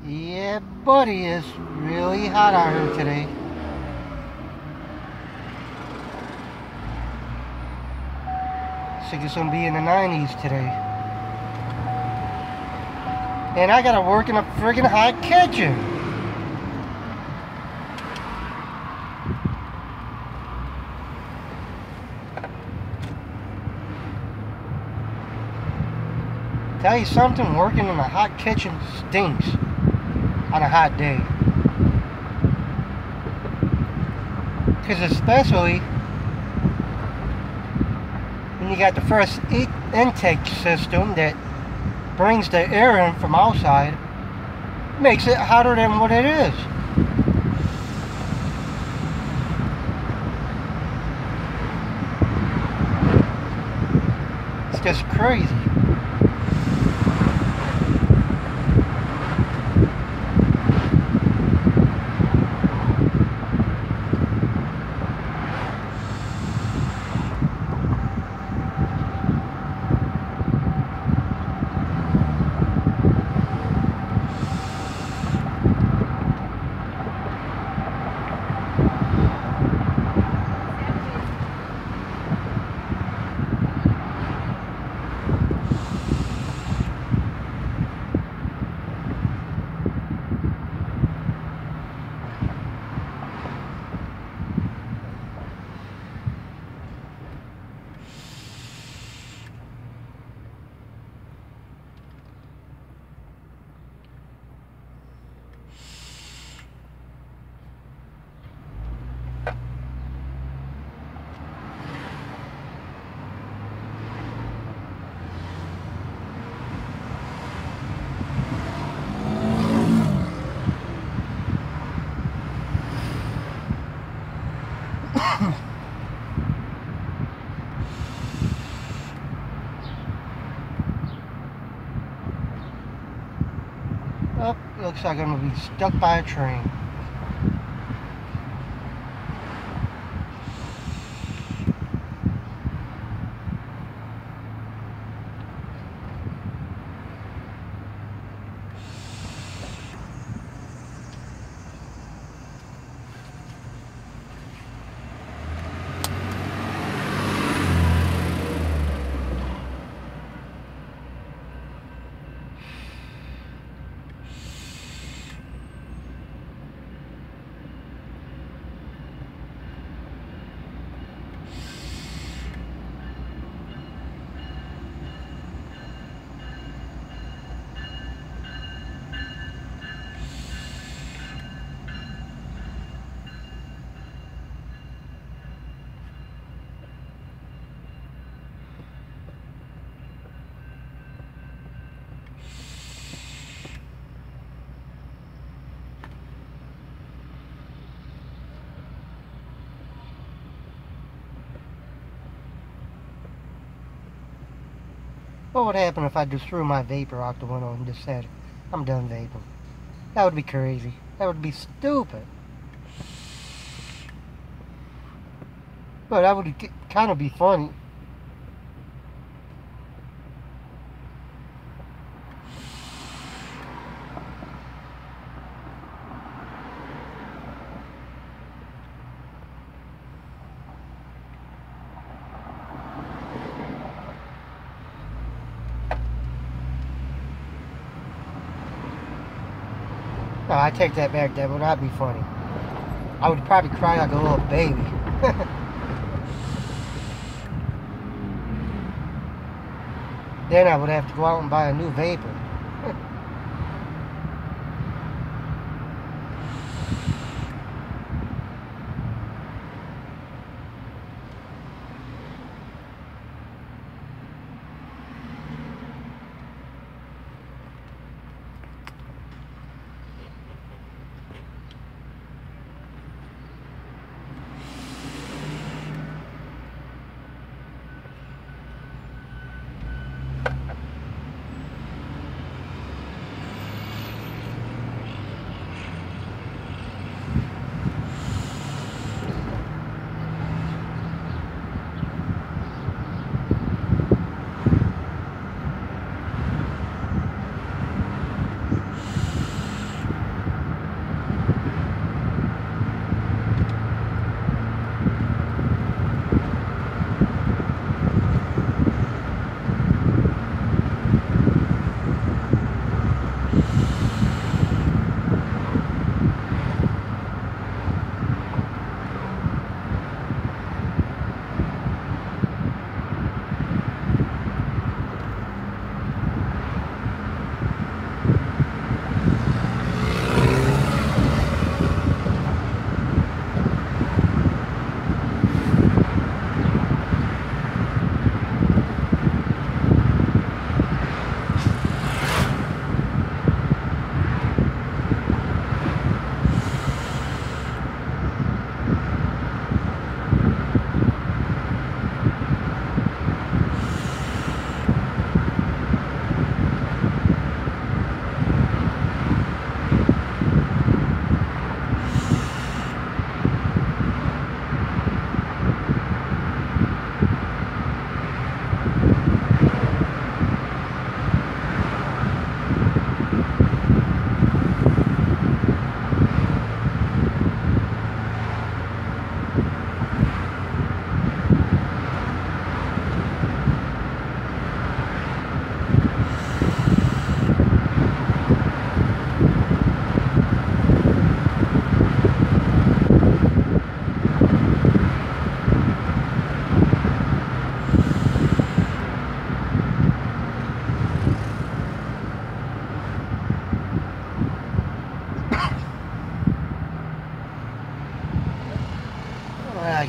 Yeah, buddy, it's really hot out here today. I think it's gonna be in the 90s today. And I gotta work in a friggin' hot kitchen. Tell you something, working in a hot kitchen stinks on a hot day. Because especially when you got the first intake system that brings the air in from outside, makes it hotter than what it is. It's just crazy. Oh, looks like I'm gonna be stuck by a train. What would happen if I just threw my vapor out the window and just said, I'm done vaping? That would be crazy. That would be stupid. But that would kind of be funny. No, I take that back. That would not be funny. I would probably cry like a little baby. Then I would have to go out and buy a new vapor.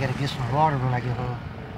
gotta get some water when I get home.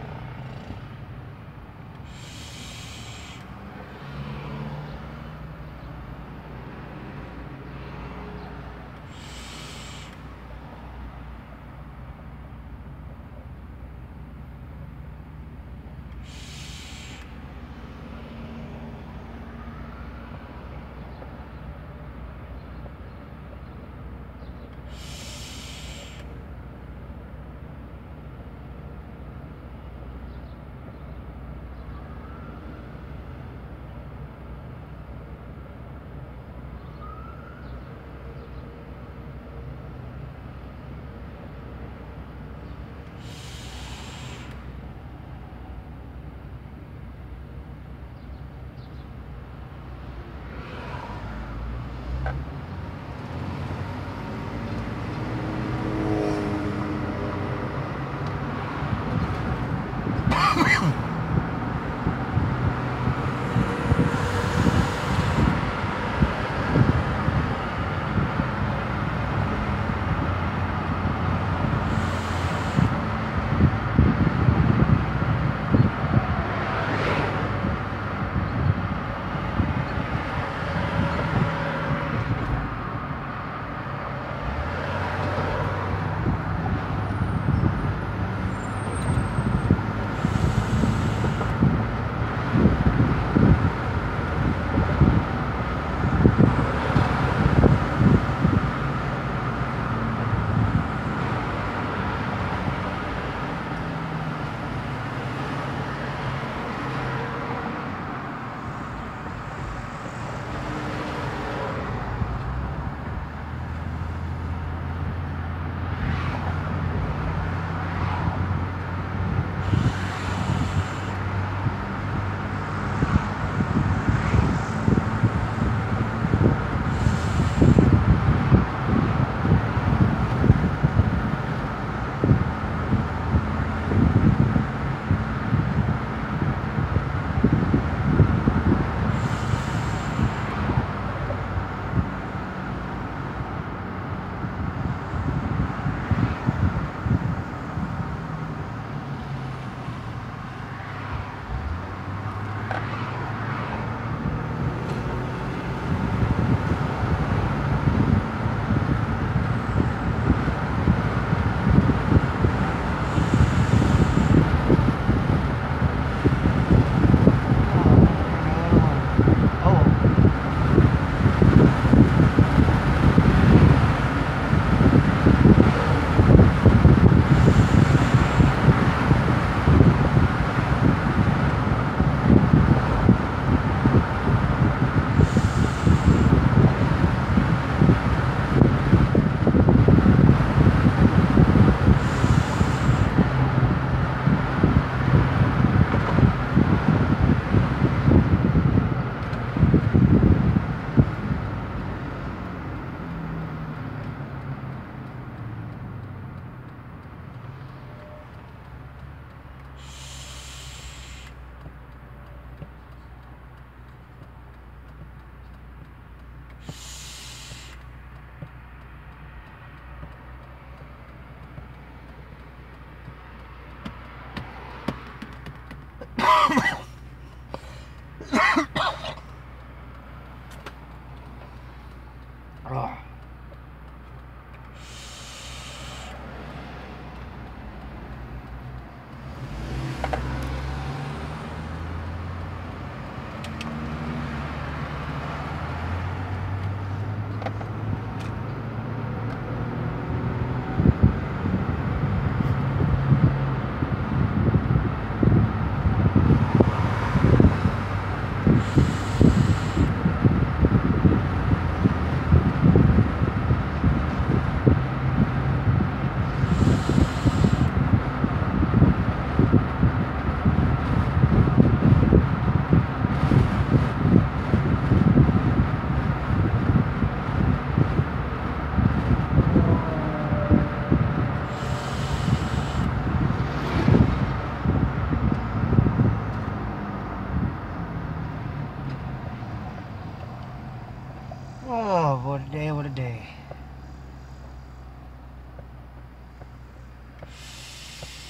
Oh, what a day, what a day.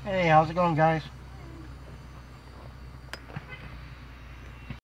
Hey, how's it going, guys?